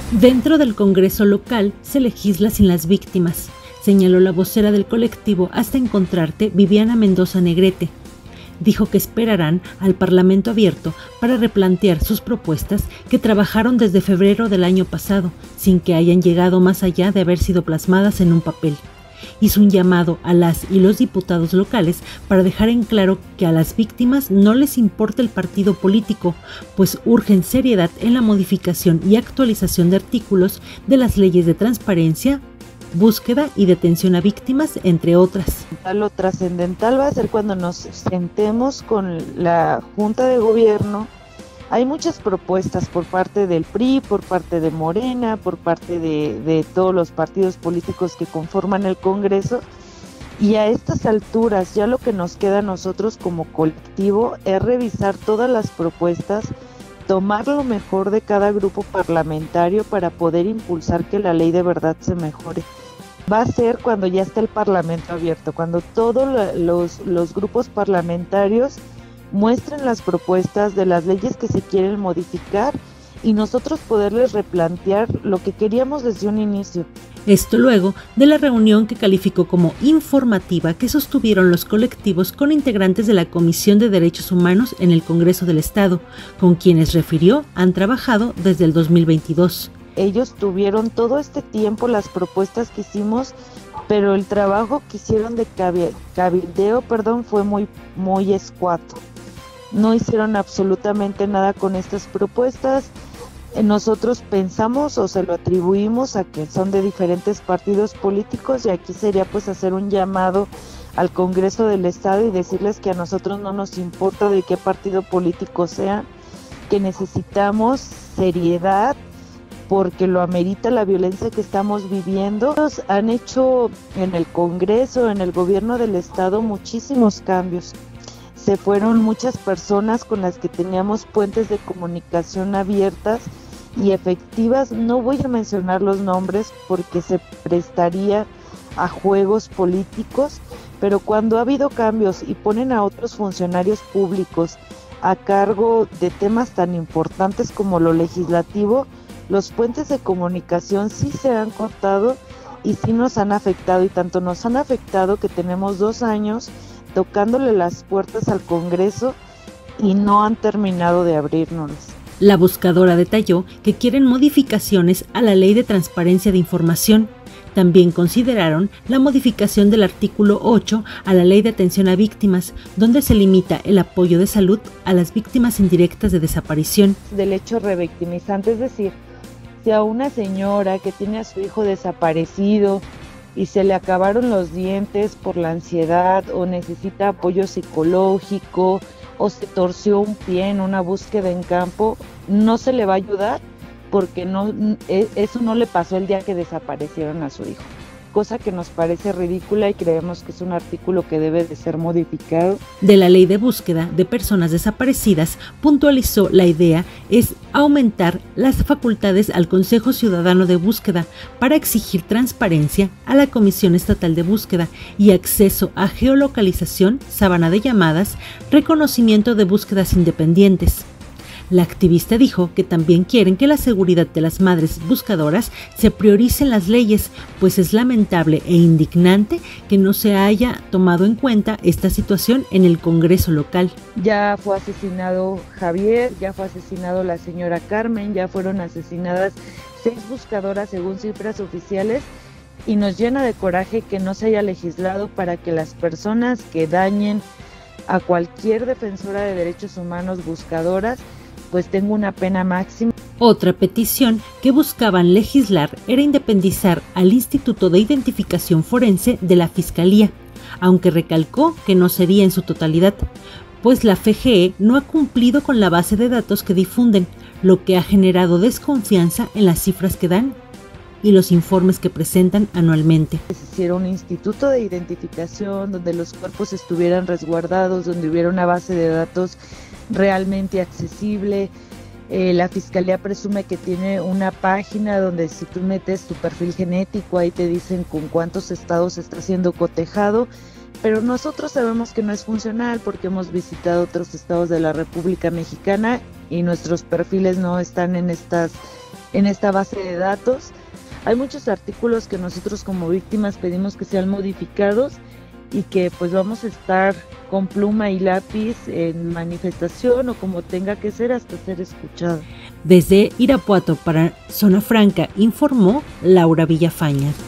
Dentro del Congreso local se legisla sin las víctimas, señaló la vocera del colectivo Hasta Encontrarte, Viviana Mendoza Negrete. Dijo que esperarán al Parlamento abierto para replantear sus propuestas que trabajaron desde febrero del año pasado, sin que hayan llegado más allá de haber sido plasmadas en un papel. Hizo un llamado a las y los diputados locales para dejar en claro que a las víctimas no les importa el partido político, pues urgen seriedad en la modificación y actualización de artículos de las leyes de transparencia, búsqueda y detención a víctimas, entre otras. Lo trascendental va a ser cuando nos sentemos con la Junta de Gobierno. Hay muchas propuestas por parte del PRI, por parte de Morena, por parte de todos los partidos políticos que conforman el Congreso, y a estas alturas ya lo que nos queda a nosotros como colectivo es revisar todas las propuestas, tomar lo mejor de cada grupo parlamentario para poder impulsar que la ley de verdad se mejore. Va a ser cuando ya esté el Parlamento abierto, cuando todos los grupos parlamentarios muestren las propuestas de las leyes que se quieren modificar y nosotros poderles replantear lo que queríamos desde un inicio. Esto luego de la reunión que calificó como informativa que sostuvieron los colectivos con integrantes de la Comisión de Derechos Humanos en el Congreso del Estado, con quienes refirió han trabajado desde el 2022. Ellos tuvieron todo este tiempo las propuestas que hicimos, pero el trabajo que hicieron de cabildeo, fue muy escuato. No hicieron absolutamente nada con estas propuestas. Nosotros pensamos o se lo atribuimos a que son de diferentes partidos políticos, y aquí sería pues hacer un llamado al Congreso del Estado y decirles que a nosotros no nos importa de qué partido político sea, que necesitamos seriedad porque lo amerita la violencia que estamos viviendo. Han hecho en el Congreso, en el gobierno del Estado, muchísimos cambios. Se fueron muchas personas con las que teníamos puentes de comunicación abiertas y efectivas. No voy a mencionar los nombres porque se prestaría a juegos políticos, pero cuando ha habido cambios y ponen a otros funcionarios públicos a cargo de temas tan importantes como lo legislativo, los puentes de comunicación sí se han cortado y sí nos han afectado, y tanto nos han afectado que tenemos 2 años tocándole las puertas al Congreso y no han terminado de abrirnos. La buscadora detalló que quieren modificaciones a la Ley de Transparencia de Información. También consideraron la modificación del artículo 8 a la Ley de Atención a Víctimas, donde se limita el apoyo de salud a las víctimas indirectas de desaparición. Del hecho revictimizante, es decir, si a una señora que tiene a su hijo desaparecido y se le acabaron los dientes por la ansiedad, o necesita apoyo psicológico, o se torció un pie en una búsqueda en campo, no se le va a ayudar porque eso no le pasó el día que desaparecieron a su hijo. Cosa que nos parece ridícula y creemos que es un artículo que debe de ser modificado. De la Ley de Búsqueda de Personas Desaparecidas, puntualizó la idea es aumentar las facultades al Consejo Ciudadano de Búsqueda para exigir transparencia a la Comisión Estatal de Búsqueda y acceso a geolocalización, sábana de llamadas, reconocimiento de búsquedas independientes. La activista dijo que también quieren que la seguridad de las madres buscadoras se priorice en las leyes, pues es lamentable e indignante que no se haya tomado en cuenta esta situación en el Congreso local. Ya fue asesinado Javier, ya fue asesinado la señora Carmen, ya fueron asesinadas 6 buscadoras según cifras oficiales, y nos llena de coraje que no se haya legislado para que las personas que dañen a cualquier defensora de derechos humanos buscadoras pues tenga una pena máxima. Otra petición que buscaban legislar era independizar al Instituto de Identificación Forense de la Fiscalía, aunque recalcó que no sería en su totalidad, pues la FGE no ha cumplido con la base de datos que difunden, lo que ha generado desconfianza en las cifras que dan y los informes que presentan anualmente. Se hiciera un instituto de identificación donde los cuerpos estuvieran resguardados, donde hubiera una base de datos realmente accesible. La Fiscalía presume que tiene una página donde si tú metes tu perfil genético, ahí te dicen con cuántos estados está siendo cotejado, pero nosotros sabemos que no es funcional porque hemos visitado otros estados de la República Mexicana y nuestros perfiles no están en estas en esta base de datos. Hay muchos artículos que nosotros como víctimas pedimos que sean modificados y que pues vamos a estar con pluma y lápiz en manifestación o como tenga que ser hasta ser escuchado. Desde Irapuato para Zona Franca informó Laura Villafaña.